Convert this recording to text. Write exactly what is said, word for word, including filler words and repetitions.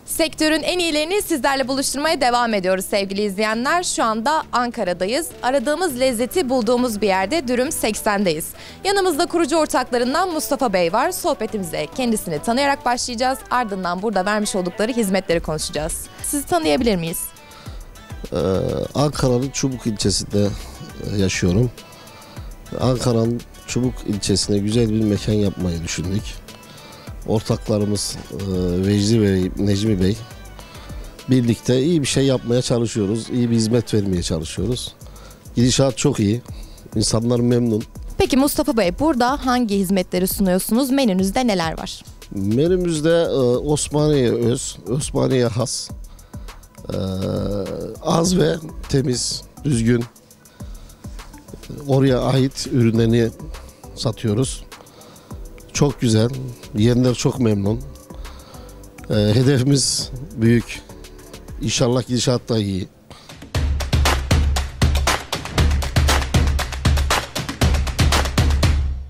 Sektörün en iyilerini sizlerle buluşturmaya devam ediyoruz sevgili izleyenler. Şu anda Ankara'dayız. Aradığımız lezzeti bulduğumuz bir yerde Dürüm seksen'deyiz. Yanımızda kurucu ortaklarından Mustafa Bey var. Sohbetimize kendisini tanıyarak başlayacağız. Ardından burada vermiş oldukları hizmetleri konuşacağız. Sizi tanıyabilir miyiz? Ee, Ankara'nın Çubuk ilçesinde yaşıyorum. Ankara'nın Çubuk ilçesine güzel bir mekan yapmayı düşündük. Ortaklarımız e, Vecdi Bey, Necmi Bey birlikte iyi bir şey yapmaya çalışıyoruz. İyi bir hizmet vermeye çalışıyoruz. Gidişat çok iyi. İnsanlar memnun. Peki Mustafa Bey, burada hangi hizmetleri sunuyorsunuz? Menünüzde neler var? Menümüzde e, Osmaniye öz, Osmaniye has, e, az ve temiz, düzgün, oraya ait ürünlerini satıyoruz. Çok güzel, yiyenler çok memnun. E, hedefimiz büyük. İnşallah gidişat da iyi.